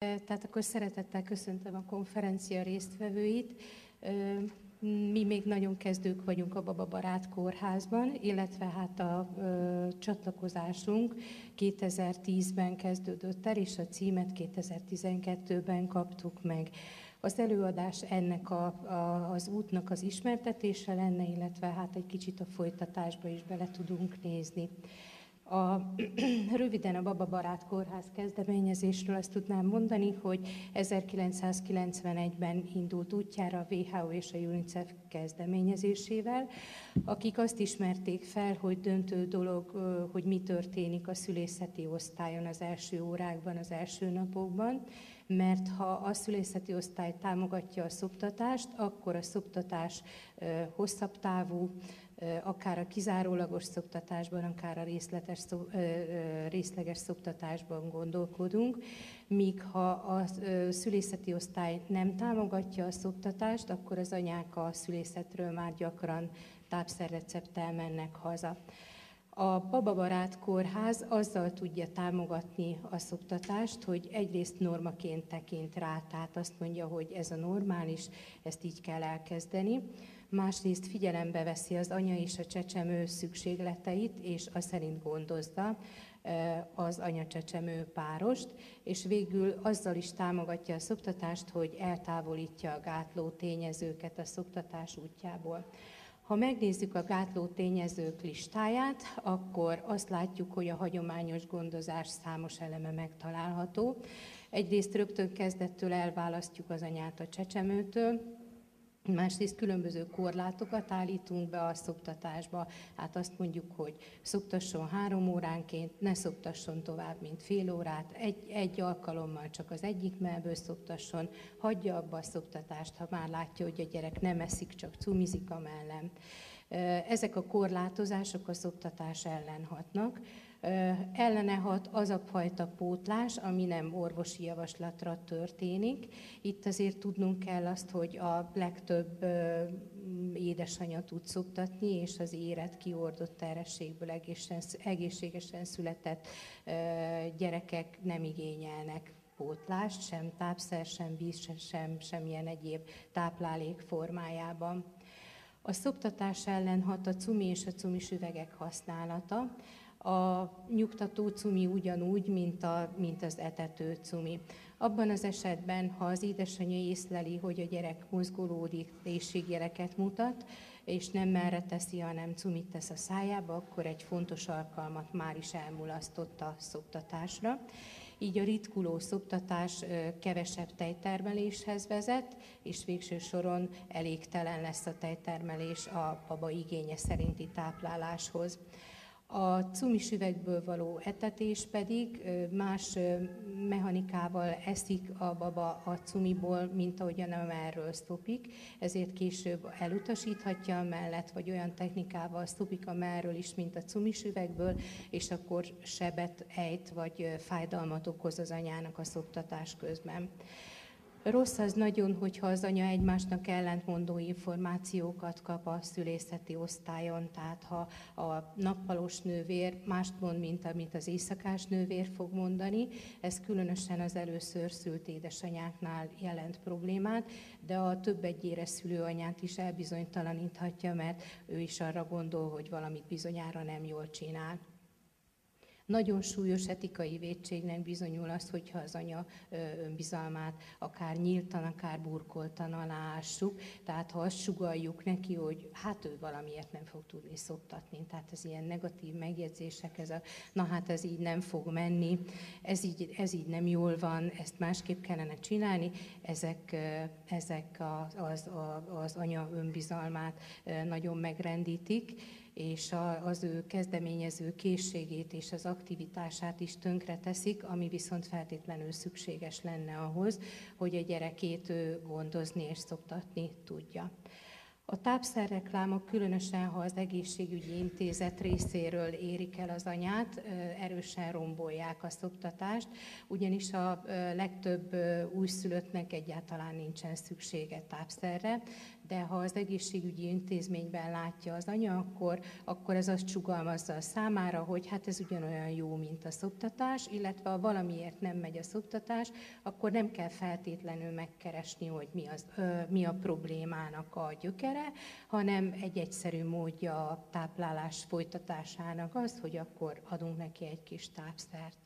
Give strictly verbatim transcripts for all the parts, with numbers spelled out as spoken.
Tehát akkor szeretettel köszöntöm a konferencia résztvevőit. Mi még nagyon kezdők vagyunk a Baba Barát Kórházban, illetve hát a ö, csatlakozásunk kétezer-tízben kezdődött el, és a címet kétezer-tizenkettőben kaptuk meg. Az előadás ennek a, a, az útnak az ismertetése lenne, illetve hát egy kicsit a folytatásba is bele tudunk nézni. A, röviden a Baba Barát Kórház kezdeményezésről azt tudnám mondani, hogy ezerkilencszázkilencvenegyben indult útjára a vé há o és a UNICEF kezdeményezésével, akik azt ismerték fel, hogy döntő dolog, hogy mi történik a szülészeti osztályon az első órákban, az első napokban, mert ha a szülészeti osztály támogatja a szoptatást, akkor a szoptatás hosszabb távú, akár a kizárólagos szoptatásban, akár a részletes, részleges szoptatásban gondolkodunk, míg ha a szülészeti osztály nem támogatja a szoptatást, akkor az anyák a szülészetről már gyakran tápszerrecepttel mennek haza. A Baba Barát Kórház azzal tudja támogatni a szoptatást, hogy egyrészt normaként tekint rá, tehát azt mondja, hogy ez a normális, ezt így kell elkezdeni. Másrészt figyelembe veszi az anya és a csecsemő szükségleteit, és azt szerint gondozza az anya-csecsemő párost, és végül azzal is támogatja a szoptatást, hogy eltávolítja a gátló tényezőket a szoptatás útjából. Ha megnézzük a gátló tényezők listáját, akkor azt látjuk, hogy a hagyományos gondozás számos eleme megtalálható. Egyrészt rögtön kezdettől elválasztjuk az anyát a csecsemőtől, másrészt különböző korlátokat állítunk be a szoptatásba, hát azt mondjuk, hogy szoptasson három óránként, ne szoptasson tovább, mint fél órát, egy, egy alkalommal csak az egyik mellből szoptasson, hagyja abba a szoptatást, ha már látja, hogy a gyerek nem eszik, csak cumizik a mellem. Ezek a korlátozások a szoptatás ellen hatnak. Ellene hat az a fajta pótlás, ami nem orvosi javaslatra történik. Itt azért tudnunk kell azt, hogy a legtöbb édesanya tud szoptatni, és az érett, kiordott terhességből egészségesen született gyerekek nem igényelnek pótlást, sem tápszer, sem víz, sem semmilyen egyéb táplálék formájában. A szoptatás ellen hat a cumi és a cumis üvegek használata. A nyugtató cumi ugyanúgy, mint, a, mint az etető cumi. Abban az esetben, ha az édesanyja észleli, hogy a gyerek mozgolódik, éhségjeleket mutat, és nem merre teszi, hanem cumit tesz a szájába, akkor egy fontos alkalmat már is elmulasztott a szoptatásra. Így a ritkuló szoptatás kevesebb tejtermeléshez vezet, és végső soron elégtelen lesz a tejtermelés a baba igénye szerinti tápláláshoz. A cumis üvegből való etetés pedig más mechanikával eszik a baba a cumiból, mint ahogyan erről szopik, ezért később elutasíthatja a mellet, vagy olyan technikával szopik a mellről is, mint a cumis üvegből, és akkor sebet ejt, vagy fájdalmat okoz az anyának a szoptatás közben. Rossz az nagyon, hogyha az anya egymásnak ellentmondó információkat kap a szülészeti osztályon, tehát ha a nappalos nővér mást mond, mint amit az éjszakás nővér fog mondani, ez különösen az először szült édesanyáknál jelent problémát, de a több egyére szülő anyát is elbizonytalaníthatja, mert ő is arra gondol, hogy valamit bizonyára nem jól csinál. Nagyon súlyos etikai vétségnek bizonyul az, hogyha az anya önbizalmát akár nyíltan, akár burkoltan aláássuk. Tehát ha azt sugalljuk neki, hogy hát ő valamiért nem fog tudni szoptatni. Tehát ez ilyen negatív megjegyzések, ez a na hát ez így nem fog menni, ez így, ez így nem jól van, ezt másképp kellene csinálni. Ezek, ezek az, az, az anya önbizalmát nagyon megrendítik, és az ő kezdeményező készségét és az aktivitását is tönkreteszik, ami viszont feltétlenül szükséges lenne ahhoz, hogy a gyerekét ő gondozni és szoptatni tudja. A tápszerreklámok, különösen ha az egészségügyi intézet részéről érik el az anyát, erősen rombolják a szoptatást, ugyanis a legtöbb újszülöttnek egyáltalán nincsen szüksége tápszerre, de ha az egészségügyi intézményben látja az anya, akkor, akkor ez azt sugalmazza a számára, hogy hát ez ugyanolyan jó, mint a szoptatás, illetve ha valamiért nem megy a szoptatás, akkor nem kell feltétlenül megkeresni, hogy mi, az, ö, mi a problémának a gyökere, hanem egy egyszerű módja a táplálás folytatásának az, hogy akkor adunk neki egy kis tápszert.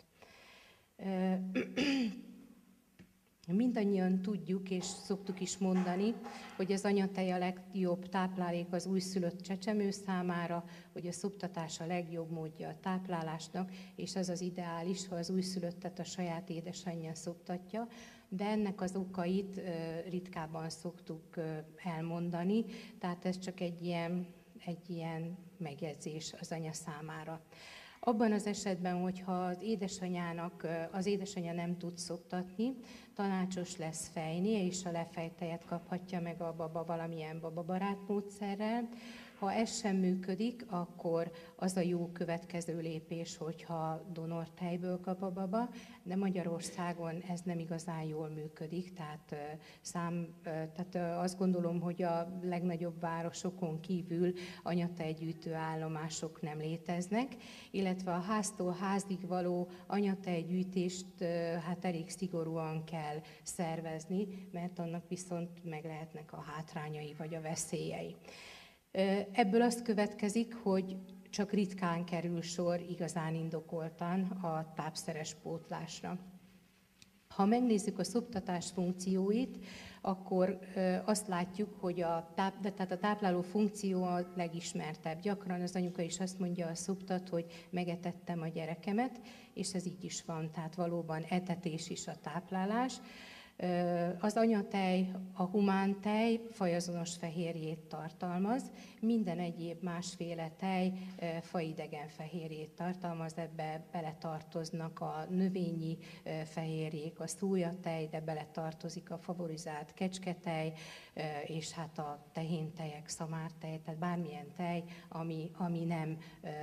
Mindannyian tudjuk, és szoktuk is mondani, hogy az anyatej a legjobb táplálék az újszülött csecsemő számára, hogy a szoptatás a legjobb módja a táplálásnak, és az az ideális, ha az újszülöttet a saját édesanyja szoptatja, de ennek az okait ritkábban szoktuk elmondani, tehát ez csak egy ilyen, egy ilyen megjegyzés az anya számára. Abban az esetben, hogyha az édesanyának, az édesanyja nem tud szoptatni, tanácsos lesz fejnie, és a lefejtejet kaphatja meg a baba valamilyen bababarát módszerrel. Ha ez sem működik, akkor az a jó következő lépés, hogyha donortejből kap a baba, de Magyarországon ez nem igazán jól működik, tehát, szám, tehát azt gondolom, hogy a legnagyobb városokon kívül anyatejgyűjtő állomások nem léteznek, illetve a háztól házig való anyatejgyűjtést hát elég szigorúan kell szervezni, mert annak viszont meg lehetnek a hátrányai vagy a veszélyei. Ebből azt következik, hogy csak ritkán kerül sor igazán indokoltan a tápszeres pótlásra. Ha megnézzük a szoptatás funkcióit, akkor azt látjuk, hogy a, táp, de tehát a tápláló funkció a legismertebb. Gyakran az anyuka is azt mondja a szoptat, hogy megetettem a gyerekemet, és ez így is van, tehát valóban etetés is a táplálás. Az anyatej, a humántej fajazonos fehérjét tartalmaz, minden egyéb másféle tej faidegen fehérjét tartalmaz, ebbe beletartoznak a növényi fehérjék, a szójatej, de beletartozik a favorizált kecsketej, és hát a tehéntejek, szamártej, tehát bármilyen tej, ami, ami nem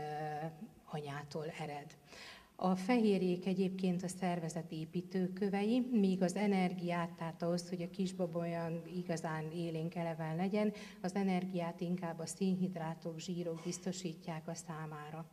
anyától ered. A fehérjék egyébként a szervezet építőkövei, míg az energiát, tehát ahhoz, hogy a kisbaba olyan igazán élénk eleven legyen, az energiát inkább a szénhidrátok, zsírok biztosítják a számára.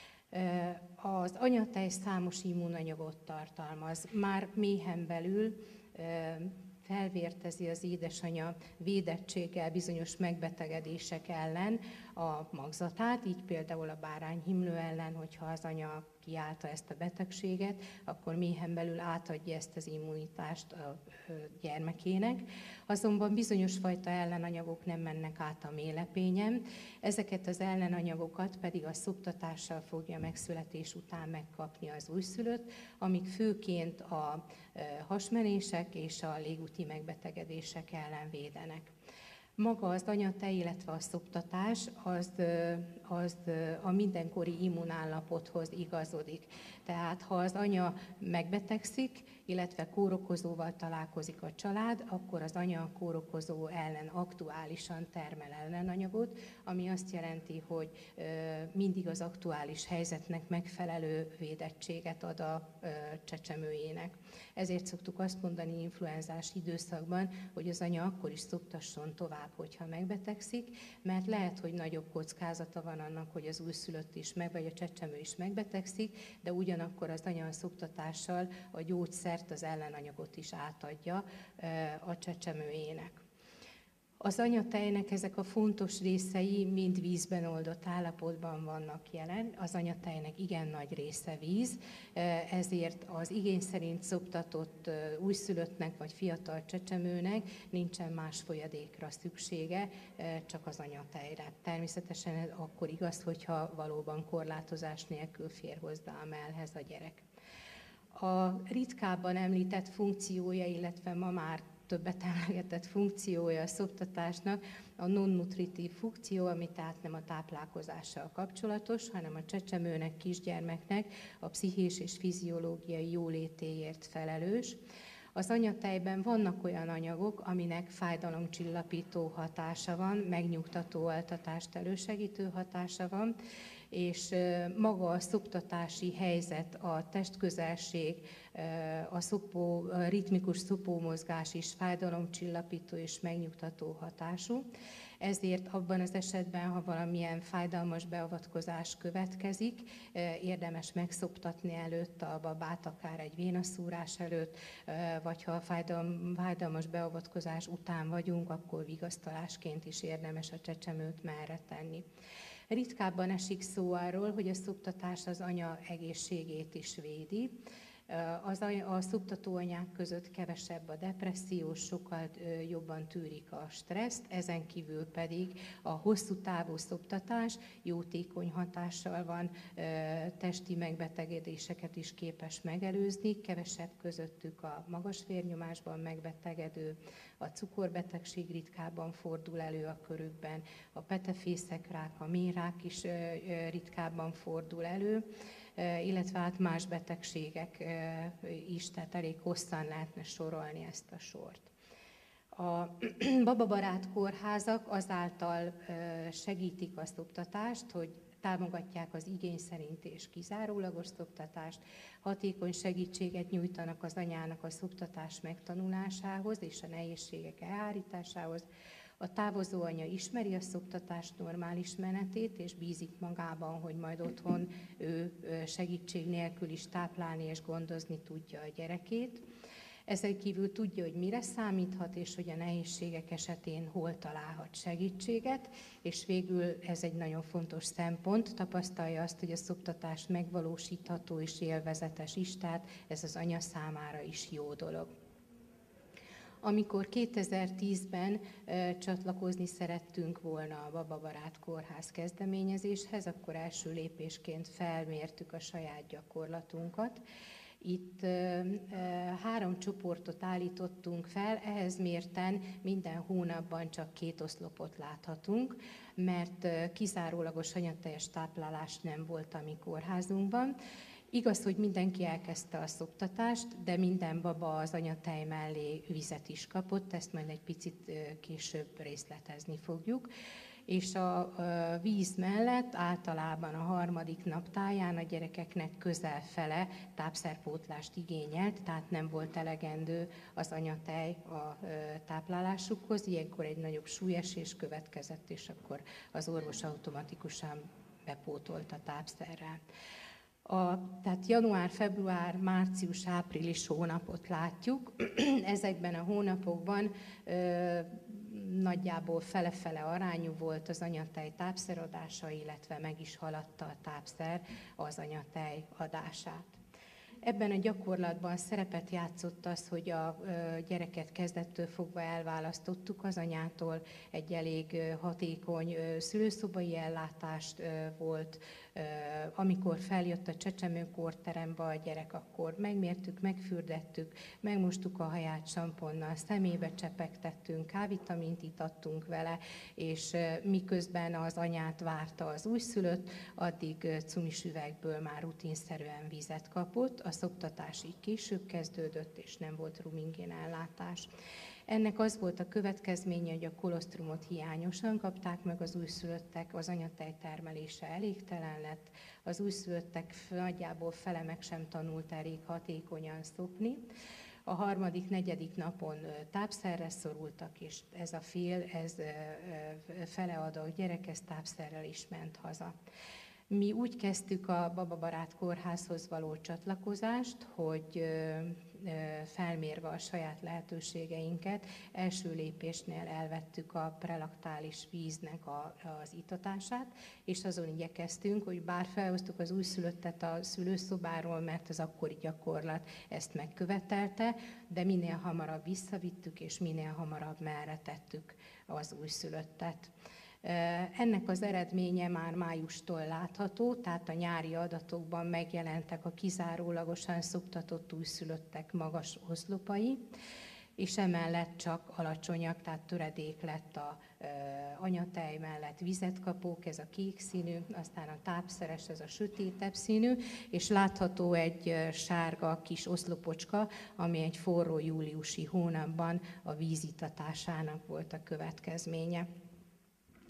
Az anyatej számos immunanyagot tartalmaz, már méhen belül felvértezi az édesanya védettséggel bizonyos megbetegedések ellen a magzatát, így például a bárányhimlő ellen, hogyha az anya kiállta ezt a betegséget, akkor méhen belül átadja ezt az immunitást a gyermekének. Azonban bizonyos fajta ellenanyagok nem mennek át a méhlepényen, ezeket az ellenanyagokat pedig a szoptatással fogja megszületés után megkapni az újszülött, amik főként a hasmenések és a légúti megbetegedések ellen védenek. Maga az anyatej, illetve a szoptatás az, az a mindenkori immunállapothoz igazodik. Tehát ha az anya megbetegszik, illetve kórokozóval találkozik a család, akkor az anya a kórokozó ellen aktuálisan termel ellenanyagot, ami azt jelenti, hogy mindig az aktuális helyzetnek megfelelő védettséget ad a csecsemőjének. Ezért szoktuk azt mondani influenzás időszakban, hogy az anya akkor is szoptasson tovább, hogyha megbetegszik, mert lehet, hogy nagyobb kockázata van annak, hogy az újszülött is meg, vagy a csecsemő is megbetegszik, de ugyanakkor az anya a szoptatással a gyógyszert, az ellenanyagot is átadja a csecsemőjének. Az anyatejnek ezek a fontos részei mind vízben oldott állapotban vannak jelen. Az anyatejnek igen nagy része víz, ezért az igény szerint szoptatott újszülöttnek vagy fiatal csecsemőnek nincsen más folyadékra szüksége, csak az anyatejre. Természetesen ez akkor igaz, hogyha valóban korlátozás nélkül fér hozzá a mellhez a gyerek. A ritkábban említett funkciója, illetve ma már többet emlegetett funkciója a szoptatásnak a non-nutritív funkció, ami tehát nem a táplálkozással kapcsolatos, hanem a csecsemőnek, kisgyermeknek a pszichés és fiziológiai jólétéért felelős. Az anyatejben vannak olyan anyagok, aminek fájdalomcsillapító hatása van, megnyugtató altatást elősegítő hatása van, és maga a szoptatási helyzet, a testközelség, a, szopó, a ritmikus szopómozgás is fájdalomcsillapító és megnyugtató hatású. Ezért abban az esetben, ha valamilyen fájdalmas beavatkozás következik, érdemes megszoptatni előtt a babát, akár egy vénaszúrás előtt, vagy ha fájdalmas beavatkozás után vagyunk, akkor vigasztalásként is érdemes a csecsemőt merre tenni. Ritkábban esik szó arról, hogy a szoptatás az anya egészségét is védi. Az a szoptató anyák között kevesebb a depresszió, sokkal jobban tűrik a stresszt, ezen kívül pedig a hosszú távú szoptatás jótékony hatással van, testi megbetegedéseket is képes megelőzni, kevesebb közöttük a magas vérnyomásban megbetegedő, a cukorbetegség ritkábban fordul elő a körükben, a petefészekrák, a mérák is ritkábban fordul elő, illetve hát más betegségek is, tehát elég hosszan lehetne sorolni ezt a sort. A bababarát kórházak azáltal segítik a szoptatást, hogy támogatják az igény szerint és kizárólagos szoptatást, hatékony segítséget nyújtanak az anyának a szoptatás megtanulásához és a nehézségek elhárításához. A távozó anya ismeri a szoptatás normális menetét, és bízik magában, hogy majd otthon ő segítség nélkül is táplálni és gondozni tudja a gyerekét. Ezen kívül tudja, hogy mire számíthat, és hogy a nehézségek esetén hol találhat segítséget, és végül ez egy nagyon fontos szempont, tapasztalja azt, hogy a szoptatás megvalósítható és élvezetes is, tehát ez az anya számára is jó dolog. Amikor kétezer-tízben e, csatlakozni szerettünk volna a Bababarát Kórház kezdeményezéshez, akkor első lépésként felmértük a saját gyakorlatunkat. Itt e, e, három csoportot állítottunk fel, ehhez mérten minden hónapban csak két oszlopot láthatunk, mert e, kizárólagos anyateljes táplálás nem volt a mi kórházunkban. Igaz, hogy mindenki elkezdte a szoptatást, de minden baba az anyatej mellé vizet is kapott, ezt majd egy picit később részletezni fogjuk. És a víz mellett általában a harmadik nap táján a gyerekeknek közel fele tápszerpótlást igényelt, tehát nem volt elegendő az anyatej a táplálásukhoz. Ilyenkor egy nagyobb súlyesés következett, és akkor az orvos automatikusan bepótolt a tápszerrel. A, tehát január, február, március, április hónapot látjuk. Ezekben a hónapokban ö, nagyjából fele-fele arányú volt az anyatej tápszeradása, illetve meg is haladta a tápszer az anyatej adását. Ebben a gyakorlatban szerepet játszott az, hogy a gyereket kezdettől fogva elválasztottuk az anyától, egy elég hatékony szülőszobai ellátást volt. Amikor feljött a csecsemőkórterembe a gyerek, akkor megmértük, megfürdettük, megmostuk a haját samponnal, szemébe csepegtettünk, K-vitamint itattunk vele, és miközben az anyát várta az újszülött, addig cumis üvegből már rutinszerűen vizet kapott. A szoptatás így később kezdődött, és nem volt rumingén ellátás. Ennek az volt a következménye, hogy a kolosztrumot hiányosan kapták meg az újszülöttek, az anyatej termelése elégtelen lett, az újszülöttek nagyjából fele meg sem tanult elég hatékonyan szopni. A harmadik, negyedik napon tápszerre szorultak, és ez a fél, ez feleadó gyerek, ez tápszerrel is ment haza. Mi úgy kezdtük a Bababarát Kórházhoz való csatlakozást, hogy felmérve a saját lehetőségeinket, első lépésnél elvettük a prelaktális víznek a, az itatását, és azon igyekeztünk, hogy bár felhoztuk az újszülöttet a szülőszobáról, mert az akkori gyakorlat ezt megkövetelte, de minél hamarabb visszavittük, és minél hamarabb merre tettük az újszülöttet. Ennek az eredménye már májustól látható, tehát a nyári adatokban megjelentek a kizárólagosan szoptatott újszülöttek magas oszlopai, és emellett csak alacsonyak, tehát töredék lett a anyatej mellett vizet kapók, ez a kék színű, aztán a tápszeres, ez a sötétebb színű, és látható egy sárga kis oszlopocska, ami egy forró júliusi hónapban a vízitatásának volt a következménye.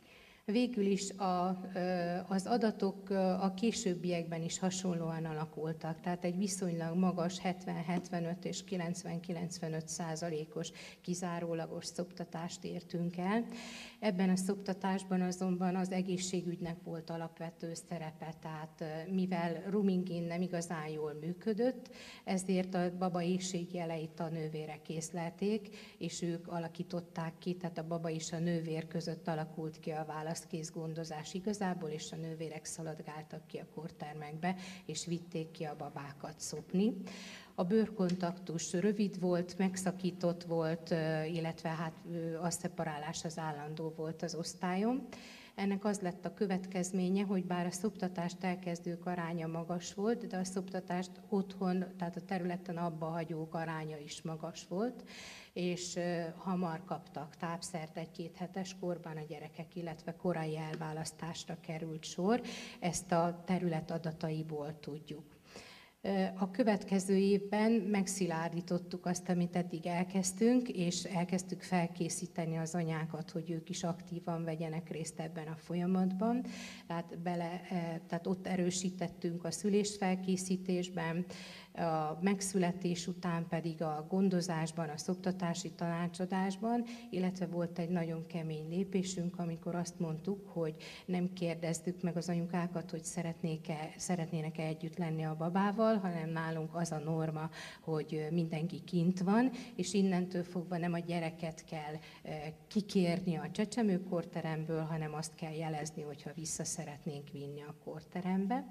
Végül is a, az adatok a későbbiekben is hasonlóan alakultak, tehát egy viszonylag magas hetven-hetvenöt és kilencven-kilencvenöt százalékos kizárólagos szoptatást értünk el. Ebben a szoptatásban azonban az egészségügynek volt alapvető szerepe, tehát mivel rooming-in nem igazán jól működött, ezért a baba éhségjeleit a nővérek észlelték, és ők alakították ki, tehát a baba és a nővér között alakult ki a válaszkész gondozás igazából, és a nővérek szaladgáltak ki a kórtermekbe, és vitték ki a babákat szopni. A bőrkontaktus rövid volt, megszakított volt, illetve hát a szeparálás az állandó volt az osztályon. Ennek az lett a következménye, hogy bár a szoptatást elkezdők aránya magas volt, de a szoptatást otthon, tehát a területen abba hagyók aránya is magas volt, és hamar kaptak tápszert egy-két hetes korban a gyerekek, illetve korai elválasztásra került sor. Ezt a terület adataiból tudjuk. A következő évben megszilárdítottuk azt, amit eddig elkezdtünk, és elkezdtük felkészíteni az anyákat, hogy ők is aktívan vegyenek részt ebben a folyamatban. Tehát, bele, tehát ott erősítettünk a szülésfelkészítésben, a megszületés után pedig a gondozásban, a szoptatási tanácsadásban, illetve volt egy nagyon kemény lépésünk, amikor azt mondtuk, hogy nem kérdeztük meg az anyukákat, hogy szeretnék-e, szeretnének-e együtt lenni a babával, hanem nálunk az a norma, hogy mindenki kint van, és innentől fogva nem a gyereket kell kikérni a csecsemőkórteremből, hanem azt kell jelezni, hogyha vissza szeretnénk vinni a kórterembe.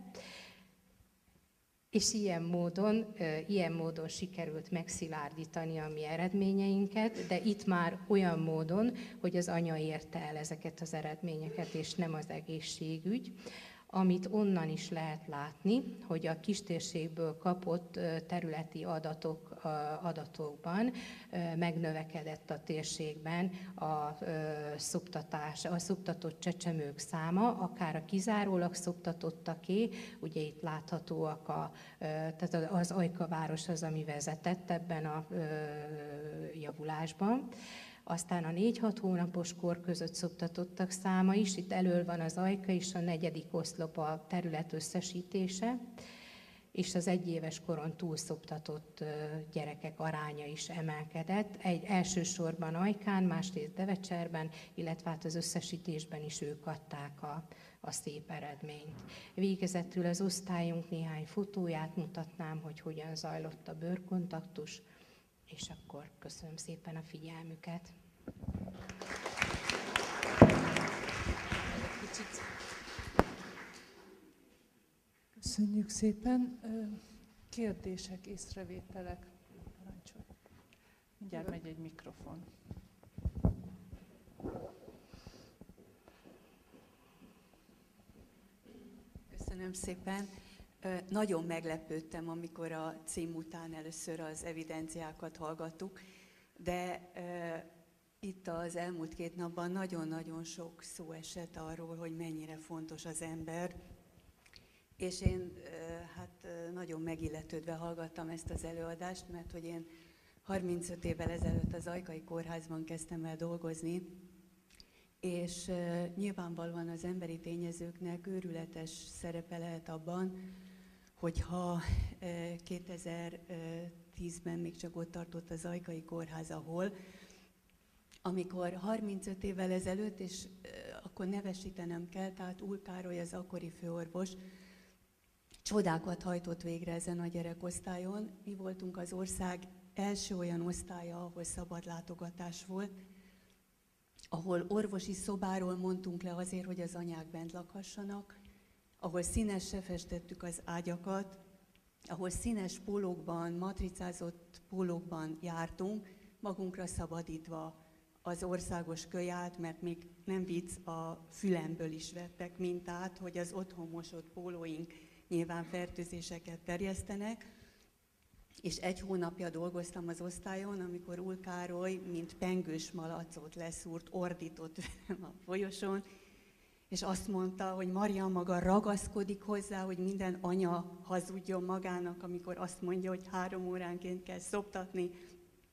És ilyen módon, ilyen módon sikerült megszilárdítani a mi eredményeinket, de itt már olyan módon, hogy az anya érte el ezeket az eredményeket, és nem az egészségügy. Amit onnan is lehet látni, hogy a kistérségből kapott területi adatok, adatokban megnövekedett a térségben a szoptatás, a szoptatott csecsemők száma, akár a kizárólag szoptatottaké, ugye itt láthatóak, a, tehát az Ajka város az, ami vezetett ebben a javulásban. Aztán a négy-hat hónapos kor között szoptatottak száma is, itt elől van az Ajka és a negyedik oszlop a terület összesítése, és az egyéves koron túlszoptatott gyerekek aránya is emelkedett. Egy elsősorban Ajkán, másrészt Devecserben, illetve hát az összesítésben is ők adták a, a szép eredményt. Végezetül az osztályunk néhány fotóját mutatnám, hogy hogyan zajlott a bőrkontaktus, és akkor köszönöm szépen a figyelmüket. Köszönjük szépen. Kérdések, észrevételek? Parancsolj. Mindjárt megy egy mikrofon. Köszönöm szépen. Nagyon meglepődtem, amikor a cím után először az evidenciákat hallgattuk, de e, itt az elmúlt két napban nagyon-nagyon sok szó esett arról, hogy mennyire fontos az ember, és én e, hát nagyon megilletődve hallgattam ezt az előadást, mert hogy én harmincöt évvel ezelőtt az Ajkai Kórházban kezdtem el dolgozni, és e, nyilvánvalóan az emberi tényezőknek őrületes szerepe lehet abban, hogyha kétezer-tízben még csak ott tartott az Ajkai Kórház, ahol, amikor harmincöt évvel ezelőtt, és akkor nevesítenem kell, tehát Ul Károly, az akkori főorvos, csodákat hajtott végre ezen a gyerekosztályon. Mi voltunk az ország első olyan osztálya, ahol szabad látogatás volt, ahol orvosi szobáról mondtunk le azért, hogy az anyák bent lakhassanak, ahol színesre festettük az ágyakat, ahol színes pólókban, matricázott pólókban jártunk, magunkra szabadítva az országos kölyát, mert még nem vicc, a fülemből is vettek mintát, hogy az otthon mosott pólóink nyilván fertőzéseket terjesztenek. És egy hónapja dolgoztam az osztályon, amikor Ul Károly, mint pengős malacot leszúrt, ordított velem a folyosón, és azt mondta, hogy Maria maga ragaszkodik hozzá, hogy minden anya hazudjon magának, amikor azt mondja, hogy három óránként kell szoptatni,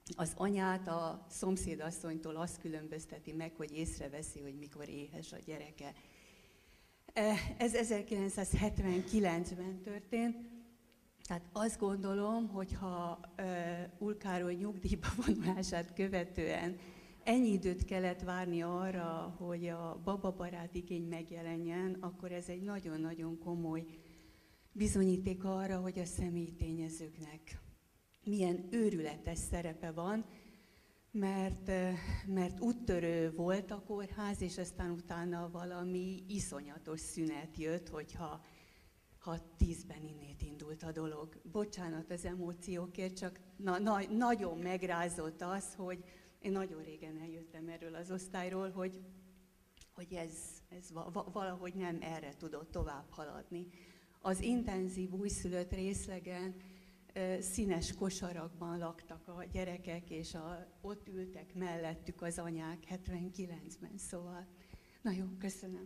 az anyát a szomszédasszonytól azt különbözteti meg, hogy észreveszi, hogy mikor éhes a gyereke. Ez ezerkilencszázhetvenkilencben történt, tehát azt gondolom, hogy ha Ull Károly nyugdíjba vonulását követően ennyi időt kellett várni arra, hogy a bababarát igény megjelenjen, akkor ez egy nagyon-nagyon komoly bizonyíték arra, hogy a személyi tényezőknek milyen őrületes szerepe van, mert, mert úttörő volt a kórház, és aztán utána valami iszonyatos szünet jött, hogyha ha tízben innét indult a dolog. Bocsánat az emóciókért, csak na, na, nagyon megrázott az, hogy én nagyon régen eljöttem erről az osztályról, hogy, hogy ez, ez valahogy nem erre tudott tovább haladni. Az intenzív újszülött részlegen színes kosarakban laktak a gyerekek, és a, ott ültek mellettük az anyák hetvenkilencben, szóval nagyon köszönöm.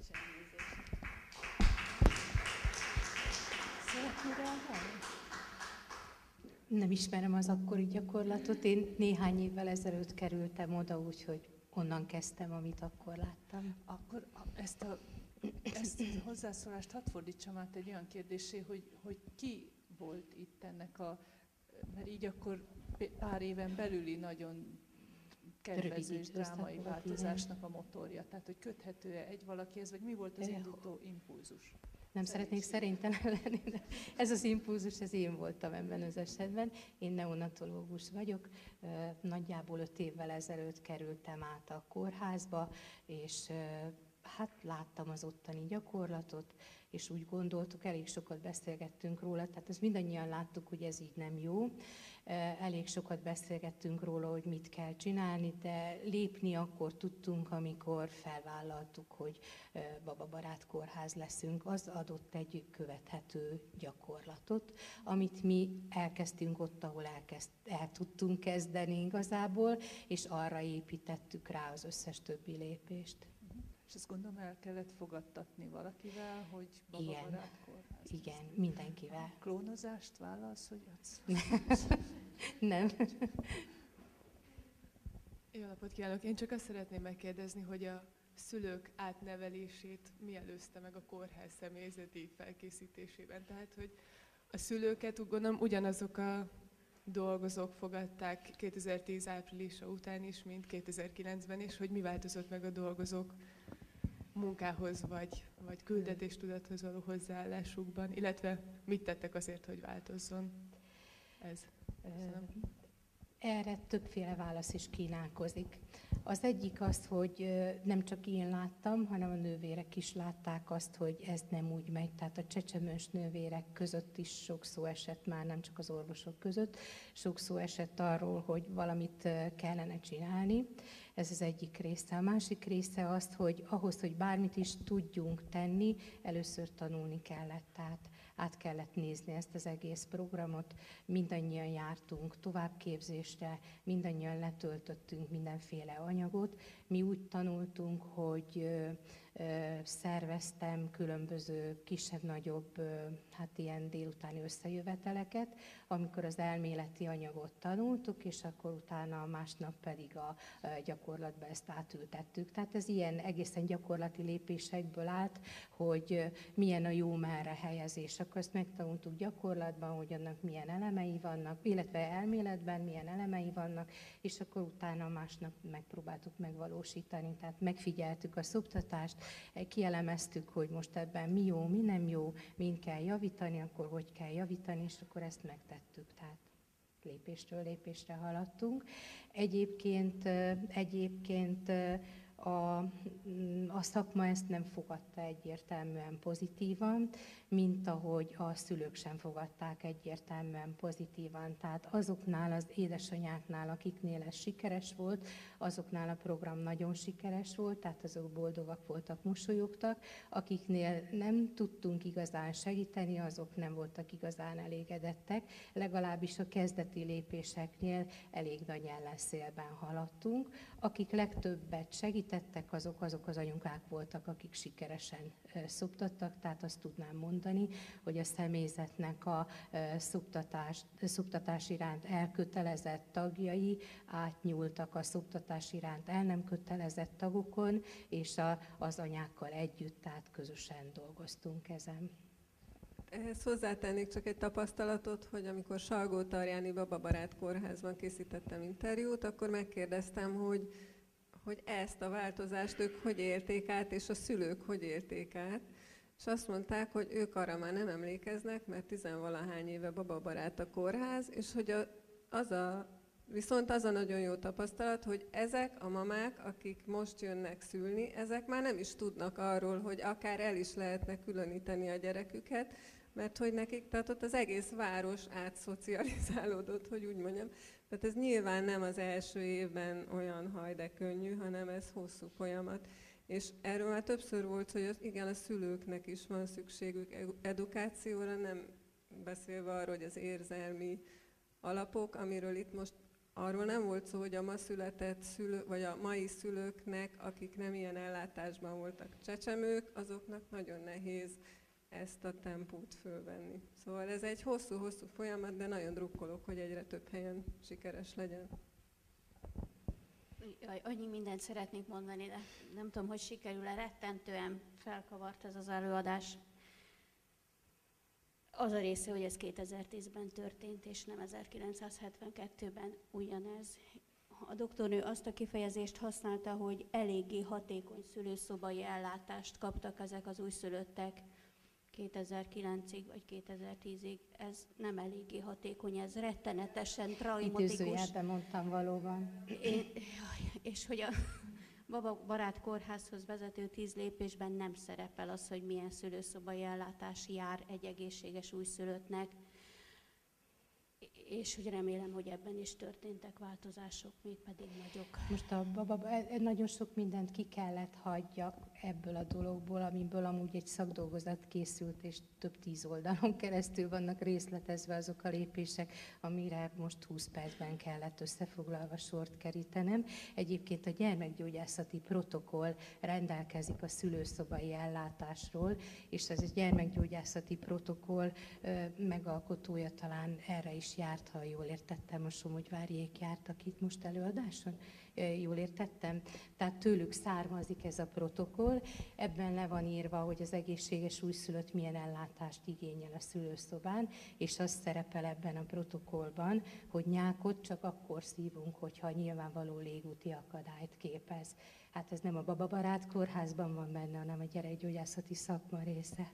Nem ismerem az akkori gyakorlatot, én néhány évvel ezelőtt kerültem oda, úgyhogy onnan kezdtem, amit akkor láttam. Akkor ezt a, ezt a hozzászólást hadd fordítsam át egy olyan kérdésé, hogy, hogy ki volt itt ennek a, mert így akkor pár éven belüli nagyon kedvező és drámai változásnak a motorja. Tehát, hogy köthető-e egy valakihez, vagy mi volt az indító impulzus? Nem szeretnék szerintem lenni, de ez az impulzus, ez én voltam ebben az esetben. Én neonatológus vagyok, nagyjából öt évvel ezelőtt kerültem át a kórházba, és hát láttam az ottani gyakorlatot, és úgy gondoltuk, elég sokat beszélgettünk róla, tehát ezt mindannyian láttuk, hogy ez így nem jó. Elég sokat beszélgettünk róla, hogy mit kell csinálni, de lépni akkor tudtunk, amikor felvállaltuk, hogy bababarát kórház leszünk. Az adott egy követhető gyakorlatot, amit mi elkezdtünk ott, ahol elkezd, el tudtunk kezdeni igazából, és arra építettük rá az összes többi lépést. És ezt gondolom el kellett fogadtatni valakivel, hogy bababarát kórház. Igen, mindenkivel. Klónozást vállalsz, hogy adsz? Nem. Jó napot kívánok! Én csak azt szeretném megkérdezni, hogy a szülők átnevelését mi előzte meg a kórház személyzeti felkészítésében. Tehát, hogy a szülőket úgy gondolom ugyanazok a dolgozók fogadták kétezer-tíz áprilisa után is, mint kétezer-kilencben is, hogy mi változott meg a dolgozók munkához vagy, vagy küldetéstudathoz való hozzáállásukban, illetve mit tettek azért, hogy változzon ez? Köszönöm. Erre többféle válasz is kínálkozik. Az egyik az, hogy nem csak én láttam, hanem a nővérek is látták azt, hogy ez nem úgy megy. Tehát a csecsemős nővérek között is sok szó esett már, nem csak az orvosok között, sok szó esett arról, hogy valamit kellene csinálni. Ez az egyik része. A másik része az, hogy ahhoz, hogy bármit is tudjunk tenni, először tanulni kellett. Tehát át kellett nézni ezt az egész programot, mindannyian jártunk továbbképzésre, mindannyian letöltöttünk mindenféle anyagot. Mi úgy tanultunk, hogy szerveztem különböző kisebb-nagyobb, hát ilyen délutáni összejöveteleket, amikor az elméleti anyagot tanultuk, és akkor utána másnap pedig a gyakorlatba ezt átültettük. Tehát ez ilyen egészen gyakorlati lépésekből állt, hogy milyen a jó merre helyezés. Akkor ezt megtanultuk gyakorlatban, hogy annak milyen elemei vannak, illetve elméletben milyen elemei vannak, és akkor utána másnap megpróbáltuk megvalósítani. Tehát megfigyeltük a szoptatást, kielemeztük, hogy most ebben mi jó, mi nem jó, min kell javítani, akkor hogy kell javítani, és akkor ezt megtettük. Tehát lépésről lépésre haladtunk. Egyébként, egyébként a, a szakma ezt nem fogadta egyértelműen pozitívan, mint ahogy a szülők sem fogadták egyértelműen pozitívan. Tehát azoknál az édesanyáknál, akiknél ez sikeres volt, azoknál a program nagyon sikeres volt, tehát azok boldogak voltak, mosolyogtak. Akiknél nem tudtunk igazán segíteni, azok nem voltak igazán elégedettek. Legalábbis a kezdeti lépéseknél elég nagy ellenszélben haladtunk. Akik legtöbbet segítettek, tettek, azok azok az anyukák voltak, akik sikeresen szoptattak, tehát azt tudnám mondani, hogy a személyzetnek a szoptatás, szoptatás iránt elkötelezett tagjai átnyúltak a szoptatás iránt el nem kötelezett tagokon, és a, az anyákkal együtt, tehát közösen dolgoztunk ezen. Ehhez hozzátennék csak egy tapasztalatot, hogy amikor Salgótarjáni Bababarát Kórházban készítettem interjút, akkor megkérdeztem, hogy, hogy ezt a változást ők hogy élték át, és a szülők hogy élték át. És azt mondták, hogy ők arra már nem emlékeznek, mert tizenvalahány éve Bababarát a kórház, és hogy a, az a, viszont az a nagyon jó tapasztalat, hogy ezek a mamák, akik most jönnek szülni, ezek már nem is tudnak arról, hogy akár el is lehetne különíteni a gyereküket, mert hogy nekik, tehát ott az egész város átszocializálódott, hogy úgy mondjam. Tehát ez nyilván nem az első évben olyan haj, de könnyű, hanem ez hosszú folyamat. És erről már többször volt, hogy az, igen, a szülőknek is van szükségük edukációra, nem beszélve arról, hogy az érzelmi alapok, amiről itt most arról nem volt szó, hogy a ma született szülő, vagy a mai szülőknek, akik nem ilyen ellátásban voltak csecsemők, azoknak nagyon nehéz ezt a tempót fölvenni. Szóval ez egy hosszú-hosszú folyamat, de nagyon drukkolok, hogy egyre több helyen sikeres legyen. Annyi mindent szeretnék mondani, de nem tudom, hogy sikerül-e, rettentően felkavart ez az előadás. Az a része, hogy ez kétezer-tízben történt, és nem ezerkilencszázhetvenkettőben ugyanez. A doktornő azt a kifejezést használta, hogy eléggé hatékony szülőszobai ellátást kaptak ezek az újszülöttek kétezer-kilencig vagy kétezer-tízig. Ez nem eléggé hatékony, ez rettenetesen traumatikus. Időzőjelben mondtam valóban. Én, és hogy a Bababarát Kórházhoz vezető tíz lépésben nem szerepel az, hogy milyen szülőszobai ellátás jár egy egészséges újszülöttnek, és hogy remélem, hogy ebben is történtek változások, mégpedig nagyok. Most a baba, nagyon sok mindent ki kellett hagyjak ebből a dologból, amiből amúgy egy szakdolgozat készült, és több tíz oldalon keresztül vannak részletezve azok a lépések, amire most húsz percben kellett összefoglalva sort kerítenem. Egyébként a gyermekgyógyászati protokoll rendelkezik a szülőszobai ellátásról, és ez a gyermekgyógyászati protokoll megalkotója talán erre is járt, ha jól értettem, a Somogyváriék jártak itt most előadáson. Jól értettem? Tehát tőlük származik ez a protokoll, ebben le van írva, hogy az egészséges újszülött milyen ellátást igényel a szülőszobán, és az szerepel ebben a protokollban, hogy nyákot csak akkor szívunk, hogyha nyilvánvaló légúti akadályt képez. Hát ez nem a Bababarát Kórházban van benne, hanem a gyerekgyógyászati szakma része.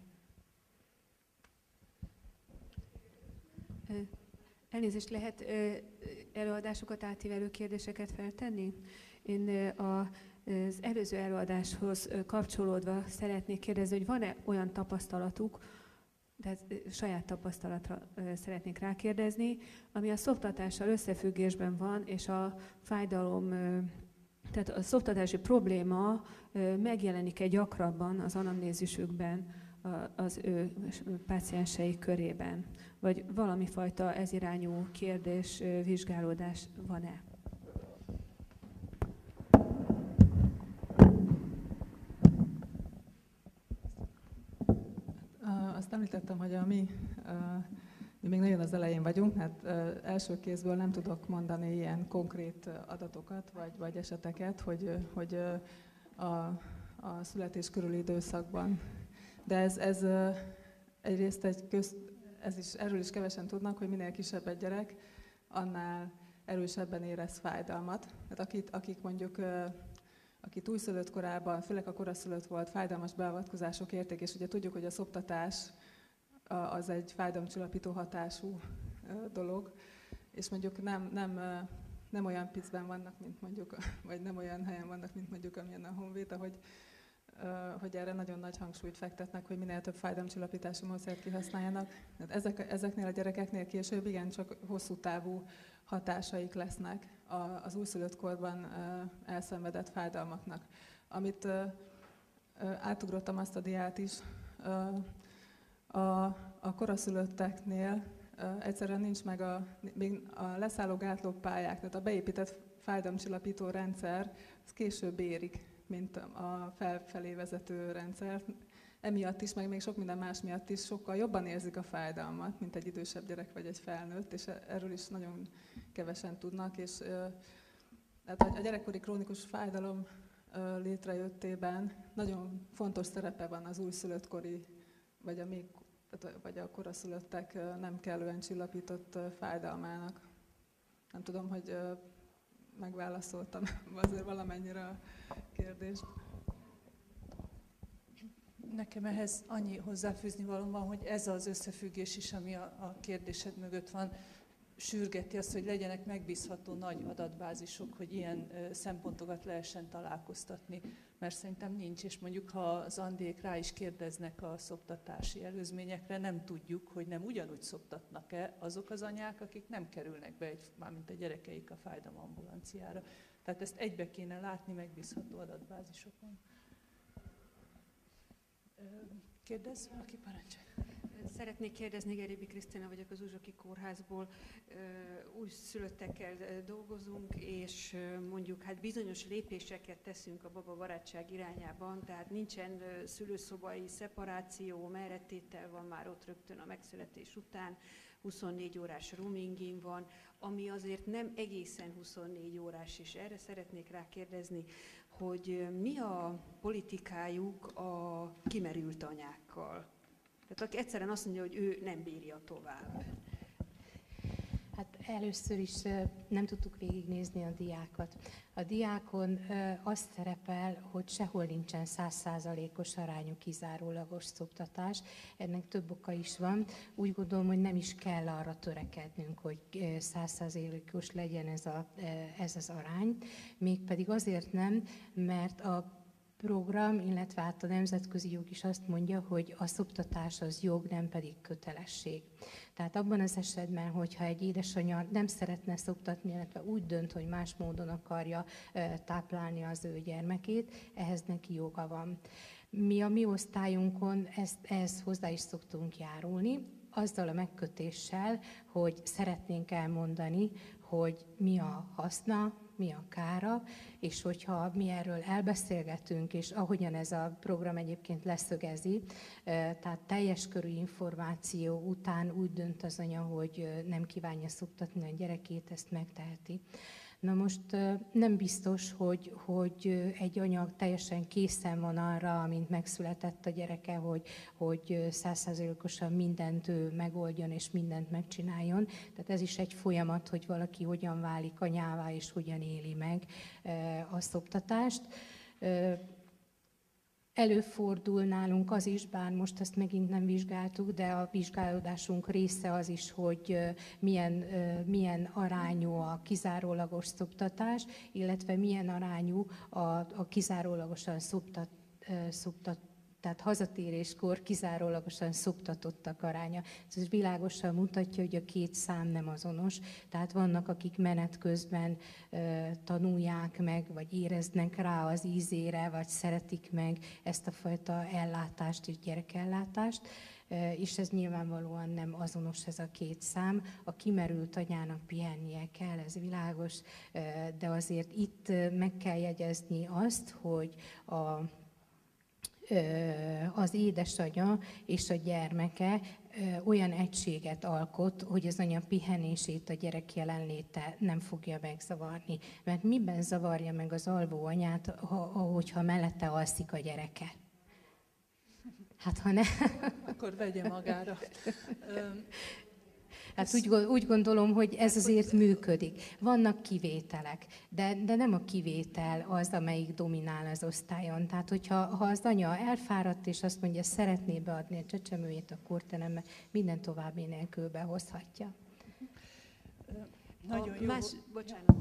Elnézést, lehet előadásokat átívelő kérdéseket feltenni? Én az előző előadáshoz kapcsolódva szeretnék kérdezni, hogy van-e olyan tapasztalatuk, de saját tapasztalatra szeretnék rákérdezni, ami a szoptatással összefüggésben van, és a fájdalom, tehát a szoptatási probléma megjelenik-e gyakrabban az anamnézisükben az ő pácienseik körében? Vagy valami fajta ezirányú kérdés, vizsgálódás van-e? Azt említettem, hogy a mi, mi még nagyon az elején vagyunk, hát első kézből nem tudok mondani ilyen konkrét adatokat, vagy, vagy eseteket, hogy, hogy a, a születés körüli időszakban. De ez, ez egyrészt egy köz, ez is, erről is kevesen tudnak, hogy minél kisebb egy gyerek, annál erősebben érez fájdalmat. Tehát akit, akik mondjuk, akit újszülött korában, főleg a koraszülött volt, fájdalmas beavatkozások érték, és ugye tudjuk, hogy a szoptatás az egy fájdalomcsillapító hatású dolog, és mondjuk nem, nem, nem olyan picben vannak, mint mondjuk, vagy nem olyan helyen vannak, mint mondjuk amilyen a Honvéd, ahogy hogy erre nagyon nagy hangsúlyt fektetnek, hogy minél több fájdalomcsillapítási módszert kihasználjanak. Ezek, ezeknél a gyerekeknél később igen csak hosszú távú hatásaik lesznek az újszülött korban elszenvedett fájdalmaknak. Amit átugrottam azt a diát is, a, a koraszülötteknél egyszerűen nincs meg a, még a leszálló gátlópályák, tehát a beépített fájdalomcsillapító rendszer, az később érik. mint a felfelé vezető rendszer. Emiatt is, meg még sok minden más miatt is sokkal jobban érzik a fájdalmat, mint egy idősebb gyerek vagy egy felnőtt, és erről is nagyon kevesen tudnak. És tehát a gyerekkori krónikus fájdalom létrejöttében nagyon fontos szerepe van az újszülöttkori, vagy a, még, vagy a koraszülöttek nem kellően csillapított fájdalmának. Nem tudom, hogy megválaszoltam azért valamennyire a kérdést. Nekem ehhez annyi hozzáfűzni valóm van, hogy ez az összefüggés is, ami a, a kérdésed mögött van, sürgeti azt, hogy legyenek megbízható nagy adatbázisok, hogy ilyen ö, szempontokat lehessen találkoztatni, mert szerintem nincs, és mondjuk ha az Andék rá is kérdeznek a szoptatási előzményekre, nem tudjuk, hogy nem ugyanúgy szoptatnak-e azok az anyák, akik nem kerülnek be, egy, mármint a gyerekeik a fájdalomambulanciára. Tehát ezt egybe kéne látni megbízható adatbázisokon. Kérdezz, valaki parancsolja. Szeretnék kérdezni, Geribi Krisztina vagyok az Uzsoki Kórházból. Újszülöttekkel dolgozunk, és mondjuk hát bizonyos lépéseket teszünk a bababarátság irányában, tehát nincsen szülőszobai szeparáció, merrettétel van már ott rögtön a megszületés után, huszonnégy órás roomingin van, ami azért nem egészen huszonnégy órás, és erre szeretnék rákérdezni, hogy mi a politikájuk a kimerült anyákkal? Tehát aki egyszerűen azt mondja, hogy ő nem bírja tovább. Hát először is nem tudtuk végignézni a diákat. A diákon az szerepel, hogy sehol nincsen száz százalékos arányú kizárólagos szoptatás. Ennek több oka is van. Úgy gondolom, hogy nem is kell arra törekednünk, hogy száz százalékos legyen ez, a, ez az arány. Mégpedig azért nem, mert a program, illetve hát a nemzetközi jog is azt mondja, hogy a szoptatás az jog, nem pedig kötelesség. Tehát abban az esetben, hogyha egy édesanyja nem szeretne szoptatni, illetve úgy dönt, hogy más módon akarja táplálni az ő gyermekét, ehhez neki joga van. Mi a mi osztályunkon ezt, ehhez hozzá is szoktunk járulni, azzal a megkötéssel, hogy szeretnénk elmondani, hogy mi a haszna, mi a kára, és hogyha mi erről elbeszélgetünk, és ahogyan ez a program egyébként leszögezi, tehát teljes körű információ után úgy dönt az anya, hogy nem kívánja szoptatni a gyerekét, ezt megteheti. Na most nem biztos, hogy, hogy egy anya teljesen készen van arra, amint megszületett a gyereke, hogy, hogy száz százalékosan mindent ő megoldjon és mindent megcsináljon. Tehát ez is egy folyamat, hogy valaki hogyan válik anyává és hogyan éli meg a szoptatást. Előfordul nálunk az is, bár most ezt megint nem vizsgáltuk, de a vizsgálódásunk része az is, hogy milyen, milyen arányú a kizárólagos szoptatás, illetve milyen arányú a, a kizárólagosan szoptat, szoptat, tehát hazatéréskor kizárólagosan szoptatottak aránya. Ez világosan mutatja, hogy a két szám nem azonos. Tehát vannak, akik menet közben e, tanulják meg, vagy éreznek rá az ízére, vagy szeretik meg ezt a fajta ellátást és gyerekellátást. E, és ez nyilvánvalóan nem azonos ez a két szám. A kimerült anyának pihennie kell, ez világos, e, de azért itt meg kell jegyezni azt, hogy a az édesanyja és a gyermeke olyan egységet alkot, hogy az anya pihenését a gyerek jelenléte nem fogja megzavarni. Mert miben zavarja meg az alvó anyát, hogyha mellette alszik a gyereke? Hát ha ne... Akkor vegye magára. Hát úgy, úgy gondolom, hogy ez azért működik. Vannak kivételek, de, de nem a kivétel az, amelyik dominál az osztályon. Tehát, hogyha ha az anya elfáradt, és azt mondja, szeretné beadni a csecsemőjét, akkor te nem, minden további nélkül behozhatja. Nagyon jó. Más, bocsánat.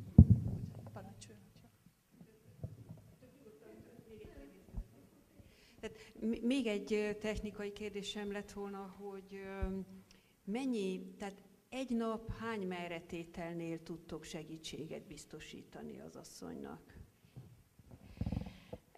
Tehát még egy technikai kérdésem lett volna, hogy mennyi, tehát egy nap hány merretételnél tudtok segítséget biztosítani az asszonynak?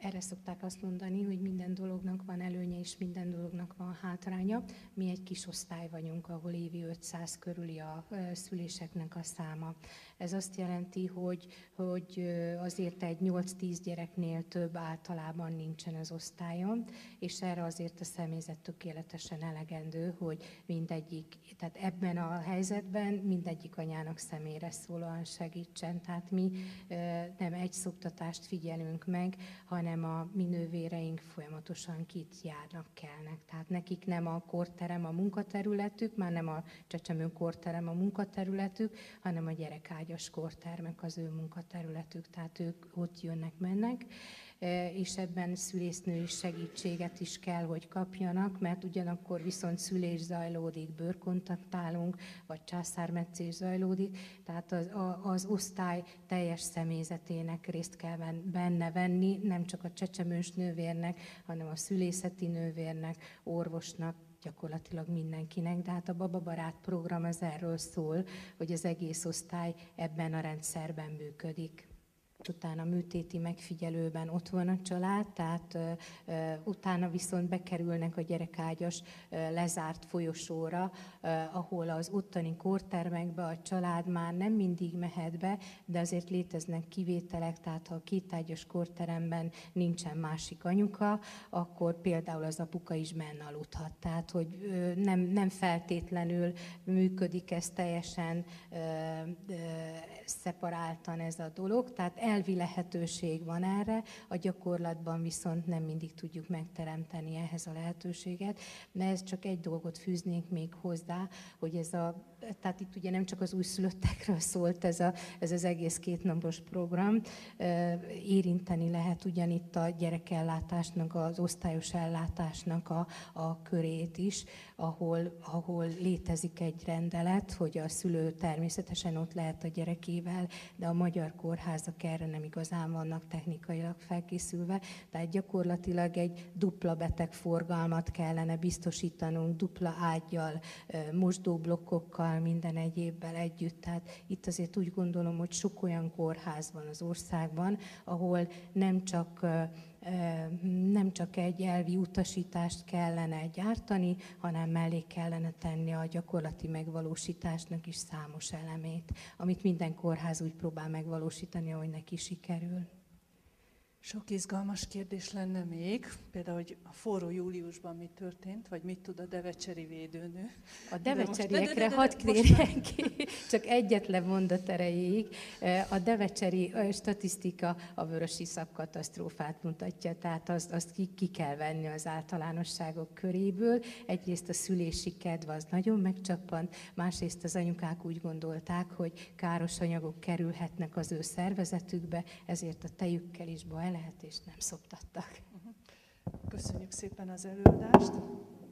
Erre szokták azt mondani, hogy minden dolognak van előnye és minden dolognak van hátránya. Mi egy kis osztály vagyunk, ahol évi ötszáz körüli a szüléseknek a száma. Ez azt jelenti, hogy, hogy azért egy nyolc-tíz gyereknél több általában nincsen az osztályon, és erre azért a személyzet tökéletesen elegendő, hogy mindegyik, tehát ebben a helyzetben mindegyik anyának személyre szólóan segítsen. Tehát mi nem egy szoktatást figyelünk meg, hanem a mi nővéreink folyamatosan kit járnak, kelnek. Tehát nekik nem a korterem a munkaterületük, már nem a csecsemő korterem a munkaterületük, hanem a gyerekágyas kortermek az ő munkaterületük. Tehát ők ott jönnek, mennek, és ebben szülésznői segítséget is kell, hogy kapjanak, mert ugyanakkor viszont szülés zajlódik, bőrkontaktálunk, vagy császármetszés zajlódik, tehát az, az osztály teljes személyzetének részt kell benne venni, nem csak a csecsemős nővérnek, hanem a szülészeti nővérnek, orvosnak, gyakorlatilag mindenkinek, de hát a Bababarát program az erről szól, hogy az egész osztály ebben a rendszerben működik. Utána műtéti megfigyelőben ott van a család, tehát uh, uh, utána viszont bekerülnek a gyerekágyas uh, lezárt folyosóra, uh, ahol az ottani kórtermekbe a család már nem mindig mehet be, de azért léteznek kivételek, tehát ha a kétágyas kórteremben nincsen másik anyuka, akkor például az apuka is benne aludhat. Tehát, hogy uh, nem, nem feltétlenül működik ez teljesen uh, uh, szeparáltan ez a dolog, tehát elvi lehetőség van erre, a gyakorlatban viszont nem mindig tudjuk megteremteni ehhez a lehetőséget, de ez csak egy dolgot fűznénk még hozzá, hogy ez a, tehát itt ugye nem csak az újszülöttekről szólt ez, a, ez az egész kétnapos program, érinteni lehet ugyanitt a gyerekellátásnak, az osztályos ellátásnak a, a körét is, ahol, ahol létezik egy rendelet, hogy a szülő természetesen ott lehet a gyerekével, de a magyar kórházak erre nem igazán vannak technikailag felkészülve, tehát gyakorlatilag egy dupla betegforgalmat kellene biztosítanunk, dupla ággyal, mosdóblokkokkal, minden egyébbel együtt. Tehát itt azért úgy gondolom, hogy sok olyan kórház van az országban, ahol nem csak nem csak egy elvi utasítást kellene gyártani, hanem mellé kellene tenni a gyakorlati megvalósításnak is számos elemét, amit minden kórház úgy próbál megvalósítani, ahogy neki sikerül. Sok izgalmas kérdés lenne még, például, hogy a forró júliusban mi történt, vagy mit tud a devecseri védőnő. A devecseriekre hadd kérjen ki, csak egyetlen mondat erejéig. A devecseri statisztika a vörösiszap katasztrófát mutatja, tehát azt, azt ki, ki kell venni az általánosságok köréből. Egyrészt a szülési kedv az nagyon megcsappant, másrészt az anyukák úgy gondolták, hogy káros anyagok kerülhetnek az ő szervezetükbe, ezért a tejükkel is baj lehet, és nem szoptattak. Köszönjük szépen az előadást.